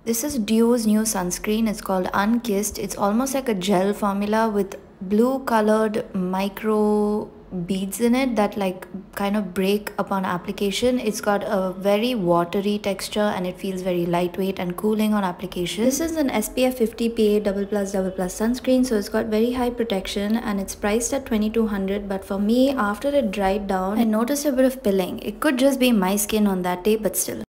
This is Dyou's new sunscreen. It's called Unkissed. It's almost like a gel formula with blue colored micro beads in it that like kind of break upon application. It's got a very watery texture and it feels very lightweight and cooling on application. This is an SPF 50 PA+++ sunscreen, so it's got very high protection and it's priced at 2200. But for me, after it dried down, I noticed a bit of pilling. It could just be my skin on that day, but still.